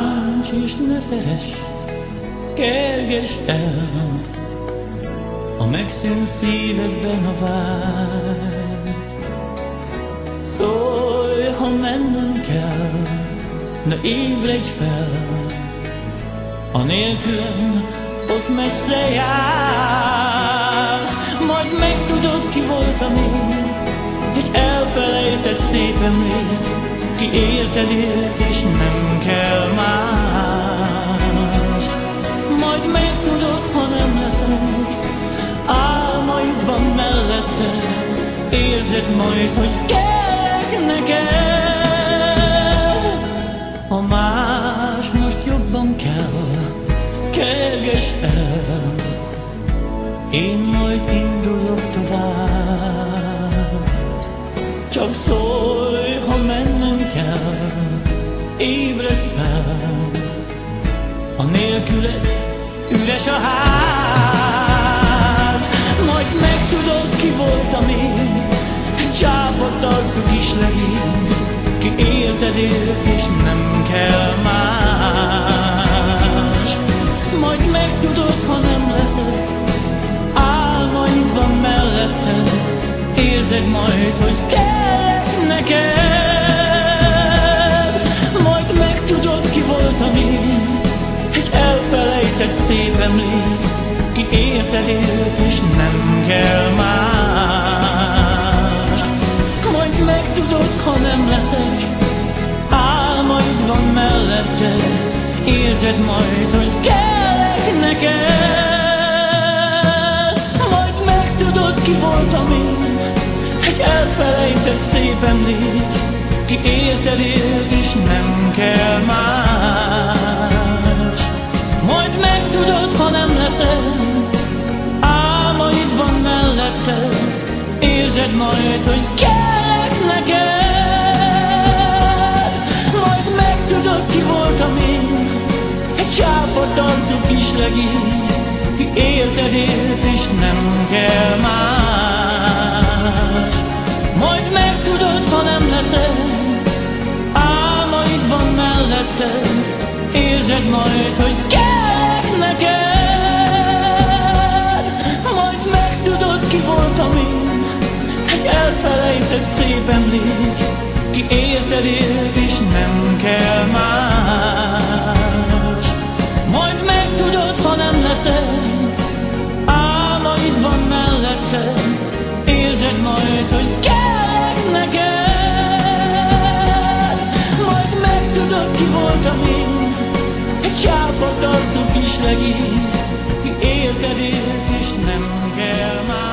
bánts és ne szeress, kergess el a megszűnt szívedben a vágy. Szólj, ha mennem kell, de ébredj fel, a nélkülem ott messze jársz. Majd megtudod, ki voltam én, egy elfelejtett szép emlék, ki érted élt és nem kell más. Majd megtudod, ha nem leszek álmaidban mellette, érzed majd, hogy kellek neked. Ha más most jobban kell, kergess el, én majd indulok tovább. Csak szólj, ha mennem kell, ébredj fel, a nélküled üres a ház. Majd megtudod, ki voltam én, egy csápadt arcú kislegény, ki érted élt és nem kell más. Majd megtudod, ha nem leszek álmaidban melletted, érzed majd, hogy kellek neked. Majd megtudod, ki voltam én, egy elfelejtett szép emlék, ki érted élt és nem kell más. Majd megtudod, ha nem leszek álmaidban melletted, érzed majd, hogy kellek neked. Majd megtudod, ki voltam én, egy elfelejtett szép emlék, ki érted élt és nem kell más. Majd megtudod, ha nem leszel álmaidban melletted, érzed majd, hogy kellek neked. Majd megtudod, ki voltam én, egy csápadt arcú kislegény, ki érted élt és nem kell más. Majd megtudod, ha nem leszel álmaidban melletted, érzed majd, hogy kellek neked. Majd megtudod, ki voltam én, egy elfelejtett szép emlék, ki érted élt és nem kell más. Majd megtudod, ha nem leszel álmaidban melletted, érzed majd, hogy kellek neked. Majd megtudod, ki voltam én, egy csápadt arcú kislegény, ki érted élt és nem kell más.